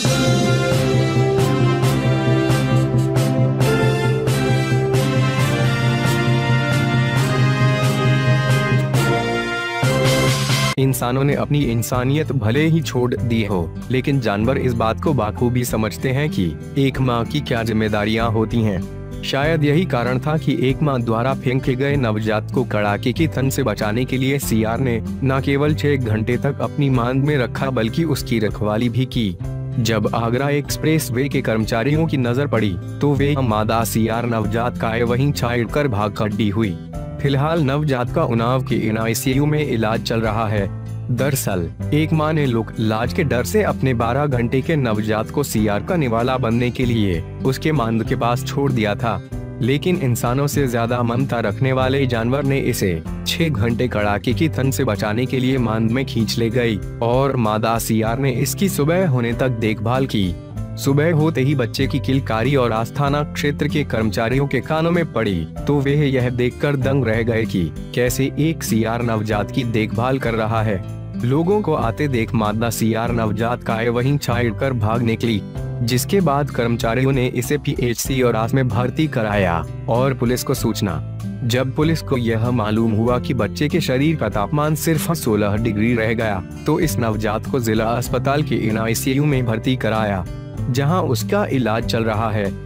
इंसानों ने अपनी इंसानियत भले ही छोड़ दी हो, लेकिन जानवर इस बात को बखूबी समझते हैं कि एक माँ की क्या जिम्मेदारियां होती हैं। शायद यही कारण था कि एक माँ द्वारा फेंके गए नवजात को कड़ाके की ठंड से बचाने के लिए सीआर ने न केवल 6 घंटे तक अपनी मांद में रखा बल्कि उसकी रखवाली भी की। जब आगरा एक्सप्रेस वे के कर्मचारियों की नजर पड़ी तो वे मादा सीआर नवजात का वहीं छाड़ भाग खड़ी हुई। फिलहाल नवजात का उन्नाव के NICU में इलाज चल रहा है। दरअसल एक मां ने इलाज के डर से अपने 12 घंटे के नवजात को सीआर का निवाला बनने के लिए उसके मांद के पास छोड़ दिया था, लेकिन इंसानों से ज्यादा ममता रखने वाले जानवर ने इसे 6 घंटे कड़ाके की ठंड से बचाने के लिए मांद में खींच ले गई और मादा सीआर ने इसकी सुबह होने तक देखभाल की। सुबह होते ही बच्चे की किलकारी और आस्थाना क्षेत्र के कर्मचारियों के कानों में पड़ी तो वे यह देखकर दंग रह गए कि कैसे एक सीआर नवजात की देखभाल कर रहा है। लोगों को आते देख मादा सीआर नवजात का वहीं छाड़ भाग निकली, जिसके बाद कर्मचारियों ने इसे PHC और आस में भर्ती कराया और पुलिस को सूचना। जब पुलिस को यह मालूम हुआ कि बच्चे के शरीर का तापमान सिर्फ 16 डिग्री रह गया तो इस नवजात को जिला अस्पताल के NICU में भर्ती कराया, जहां उसका इलाज चल रहा है।